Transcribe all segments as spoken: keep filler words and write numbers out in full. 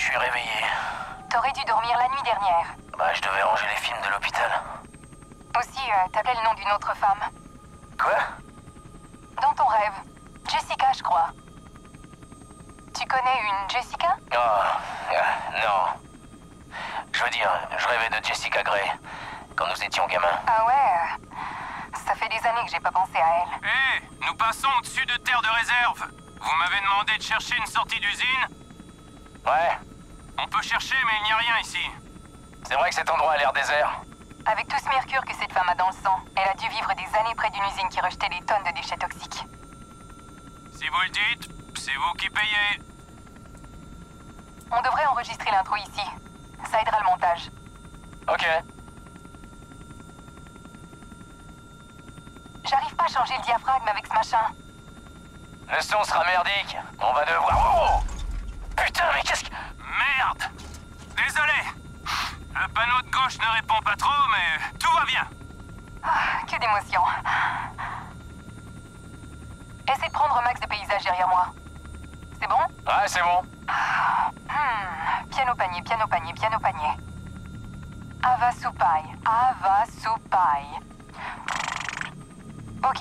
suis réveillé. T'aurais dû dormir la nuit dernière. Bah, je devais ranger les films de l'hôpital. Aussi, euh, t'appelais le nom d'une autre femme. Quoi? Dans ton rêve. Jessica, je crois. Tu connais une Jessica? Oh, euh, non. Je veux dire, je rêvais de Jessica Gray, quand nous étions gamins. Ah ouais? Ça fait des années que j'ai pas pensé à elle. Hé, hey, nous passons au-dessus de terre de réserve. Vous m'avez demandé de chercher une sortie d'usine? Ouais. On peut chercher, mais il n'y a rien ici. C'est vrai que cet endroit a l'air désert. Avec tout ce mercure que cette femme a dans le sang, elle a dû vivre des années près d'une usine qui rejetait des tonnes de déchets toxiques. Si vous le dites, c'est vous qui payez. On devrait enregistrer l'intro ici. Ça aidera le montage. Ok. J'arrive pas à changer le diaphragme avec ce machin. Le son sera merdique. On va devoir... Oh! Putain, mais qu'est-ce que... Merde! Désolé. Le panneau de gauche ne répond pas trop, mais tout va bien. Ah, que d'émotion. Essaie de prendre un max de paysages derrière moi. C'est bon? Ouais, c'est bon. Hmm. Piano panier, piano panier, piano panier. Ava Supai, Ava Supai. Ok.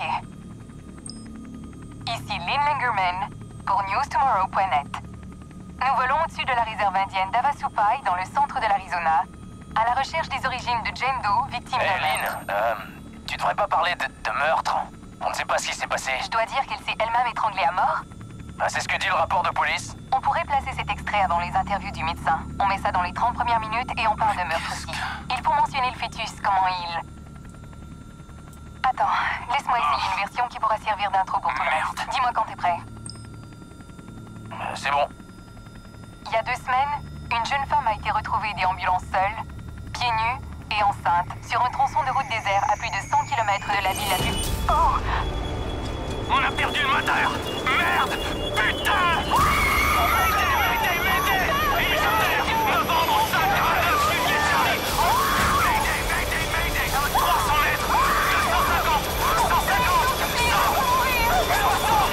Ici Lynn Langerman pour news tomorrow point net. Nous volons au-dessus de la réserve indienne d'Havasupai dans le centre de l'Arizona, à la recherche des origines de Jane Doe, victime Hé, d'un hey, Lynn, euh, tu devrais pas parler de, de meurtre. On ne sait pas ce qui s'est passé. Je dois dire qu'elle s'est elle-même étranglée à mort. Ah, c'est ce que dit le rapport de police. On pourrait placer cet extrait avant les interviews du médecin. On met ça dans les trente premières minutes et on parle de meurtre aussi. Il faut mentionner le fœtus, comment il... Attends, laisse-moi essayer une version qui pourra servir d'intro pour tout le reste. Dis-moi quand t'es prêt. Euh, c'est bon. Il y a deux semaines, une jeune femme a été retrouvée déambulant seule, pieds nus et enceinte, sur un tronçon de route désert à plus de cent kilomètres de la ville la plus... Oh! On a perdu le moteur! Merde! Putain! M'aidez, m'aidez, m'aidez! Ils terre! Novembre cinq quarante-neuf, Juliet Charlie! M'aidez, m'aidez, m'aidez! trois cents mètres! deux cent cinquante! cent cinquante! cent! soixante!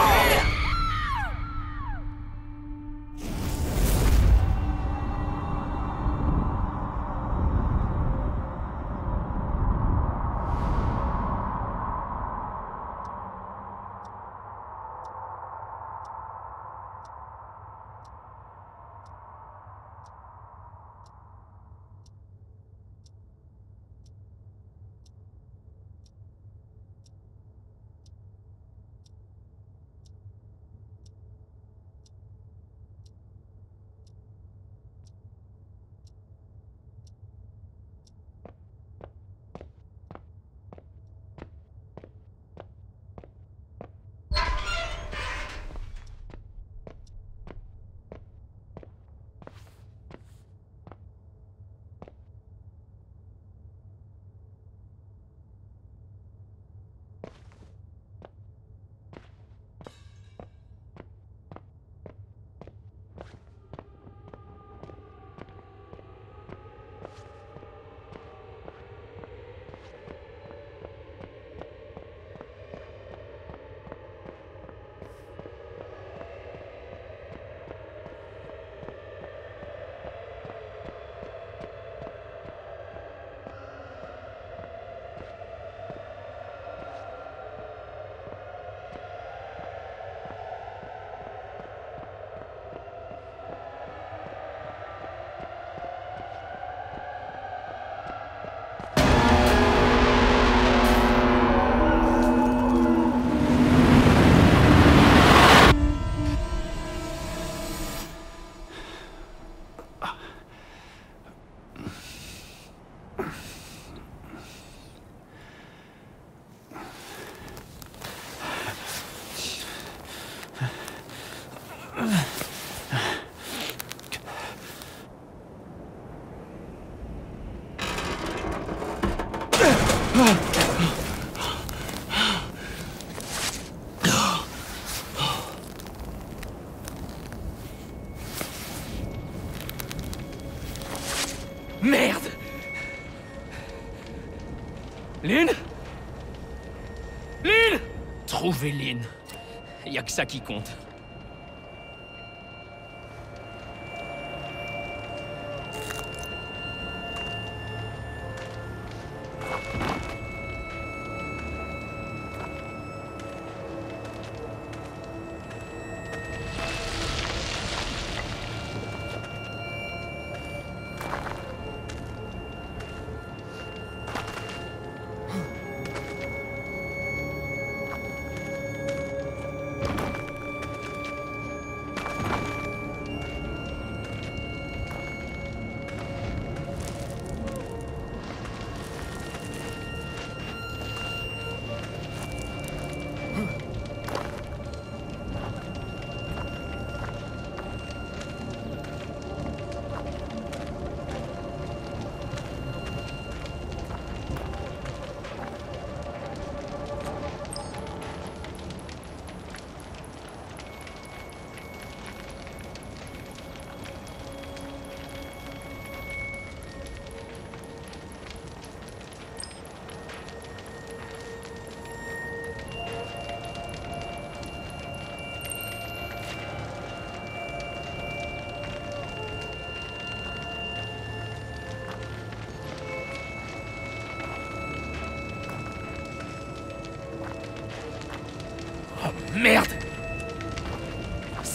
Merde! Lynn? Lynn! Trouvez Lynn. Y a que ça qui compte.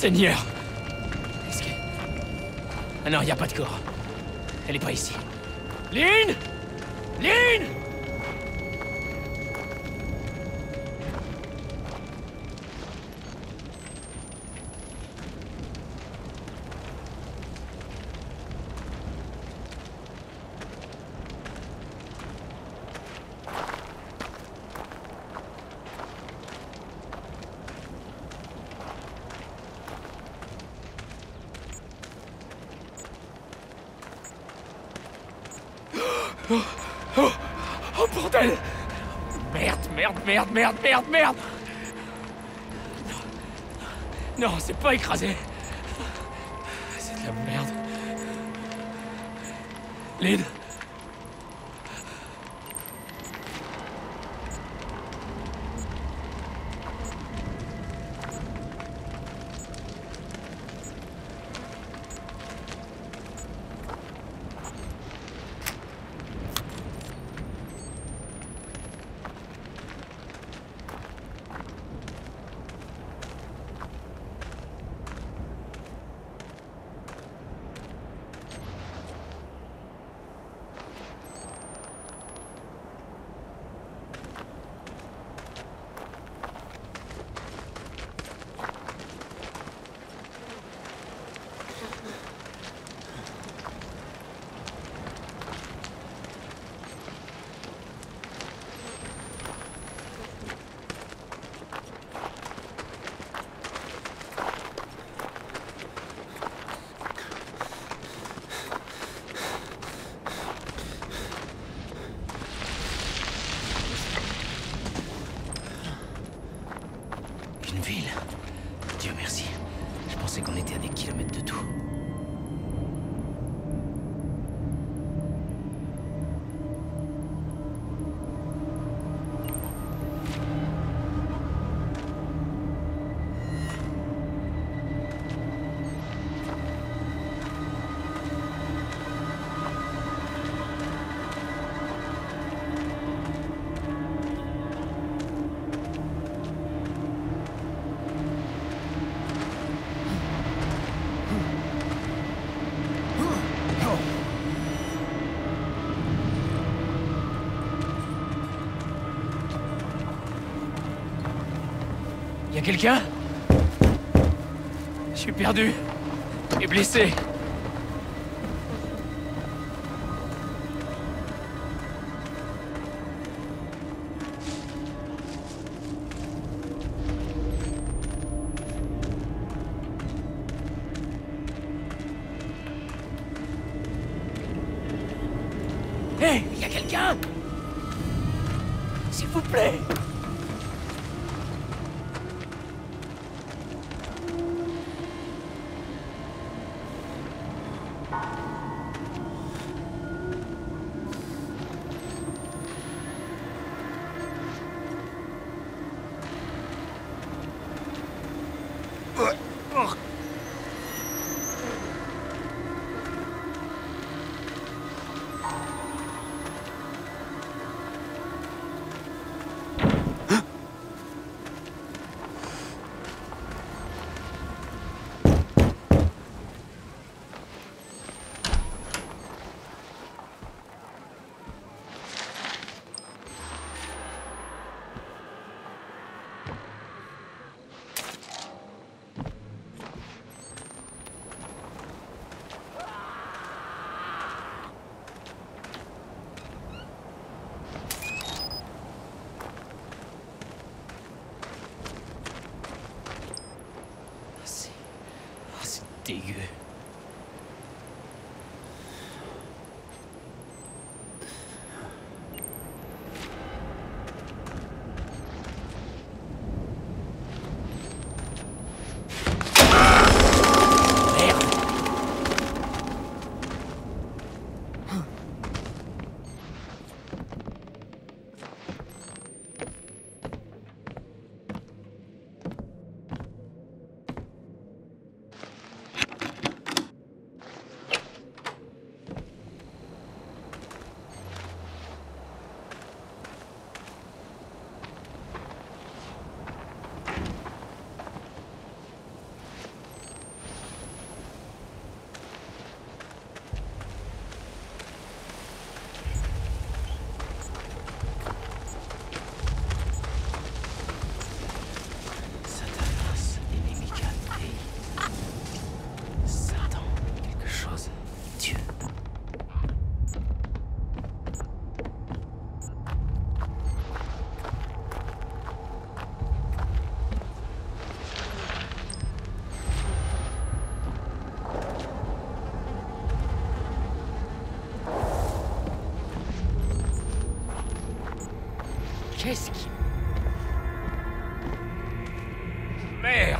Seigneur! Est-ce que... Ah non, y a pas de corps. Elle est pas ici. Lynn! Lynn! Oh, oh, oh bordel! Merde, merde, merde, merde, merde, merde! Non, non, c'est pas écrasé. C'est de la merde. Lynn? Une ville. Dieu merci. Je pensais qu'on était à des kilomètres de tout. Y'a quelqu'un? Je suis perdu. Et blessé. Hé, hey, y'a quelqu'un? S'il vous plaît. Dégueu. Qu'est-ce qui... Merde!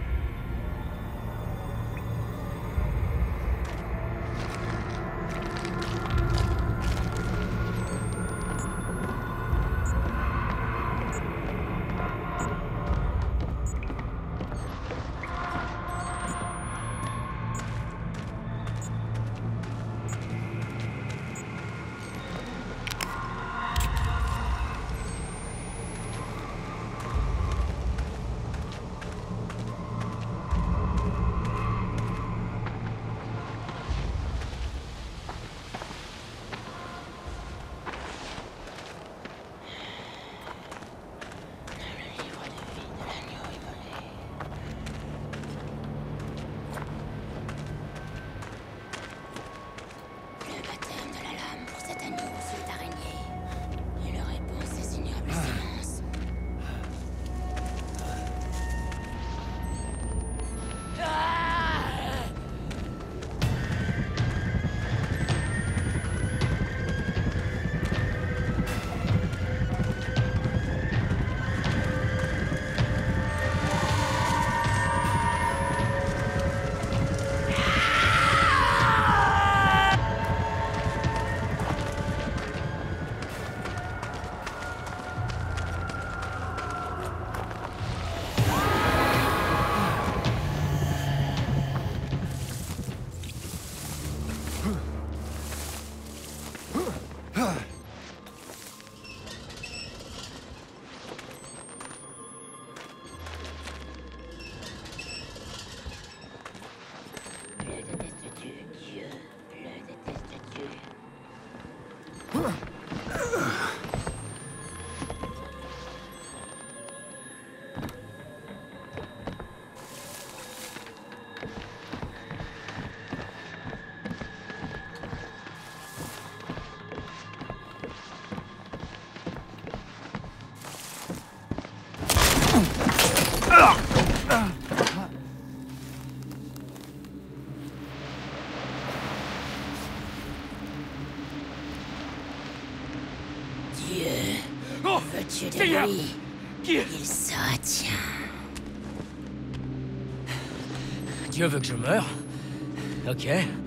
Veux-tu de Seigneur! lui? Qui... Il se retient. Dieu veut que je meure? Ok.